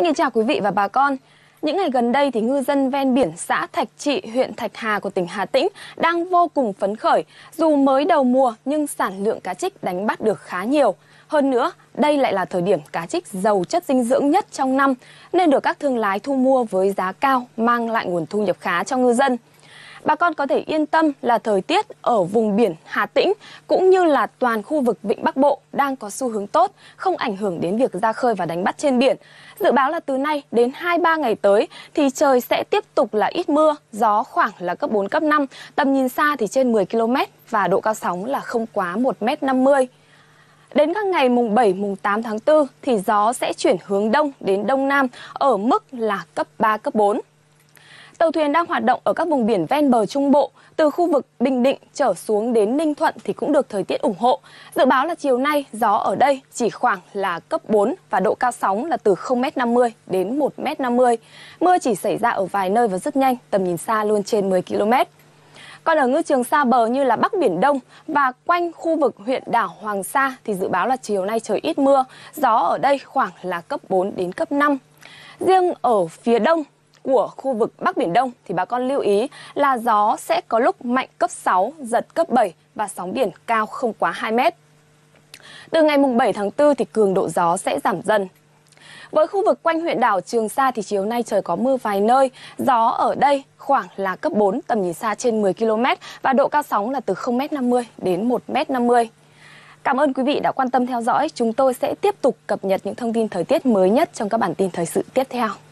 Xin kính chào quý vị và bà con. Những ngày gần đây thì ngư dân ven biển xã Thạch Trị, huyện Thạch Hà của tỉnh Hà Tĩnh đang vô cùng phấn khởi. Dù mới đầu mùa nhưng sản lượng cá trích đánh bắt được khá nhiều. Hơn nữa, đây lại là thời điểm cá trích giàu chất dinh dưỡng nhất trong năm, nên được các thương lái thu mua với giá cao, mang lại nguồn thu nhập khá cho ngư dân. Bà con có thể yên tâm là thời tiết ở vùng biển Hà Tĩnh cũng như là toàn khu vực Vịnh Bắc Bộ đang có xu hướng tốt, không ảnh hưởng đến việc ra khơi và đánh bắt trên biển. Dự báo là từ nay đến 2-3 ngày tới thì trời sẽ tiếp tục là ít mưa, gió khoảng là cấp 4, cấp 5, tầm nhìn xa thì trên 10 km và độ cao sóng là không quá 1,50 m. Đến các ngày mùng 7, mùng 8 tháng 4 thì gió sẽ chuyển hướng đông đến đông nam ở mức là cấp 3, cấp 4. Tàu thuyền đang hoạt động ở các vùng biển ven bờ Trung Bộ, từ khu vực Bình Định trở xuống đến Ninh Thuận thì cũng được thời tiết ủng hộ. Dự báo là chiều nay gió ở đây chỉ khoảng là cấp 4 và độ cao sóng là từ 0,50 m đến 1,50 m. Mưa chỉ xảy ra ở vài nơi và rất nhanh, tầm nhìn xa luôn trên 10 km. Còn ở ngư trường xa bờ như là Bắc Biển Đông và quanh khu vực huyện đảo Hoàng Sa thì dự báo là chiều nay trời ít mưa, gió ở đây khoảng là cấp 4 đến cấp 5. Riêng ở phía đông của khu vực Bắc Biển Đông thì bà con lưu ý là gió sẽ có lúc mạnh cấp 6, giật cấp 7 và sóng biển cao không quá 2 mét. Từ ngày mùng 7 tháng 4 thì cường độ gió sẽ giảm dần. Với khu vực quanh huyện đảo Trường Sa thì chiều nay trời có mưa vài nơi, gió ở đây khoảng là cấp 4, tầm nhìn xa trên 10 km và độ cao sóng là từ 0,50 m đến 1,50 m. Cảm ơn quý vị đã quan tâm theo dõi. Chúng tôi sẽ tiếp tục cập nhật những thông tin thời tiết mới nhất trong các bản tin thời sự tiếp theo.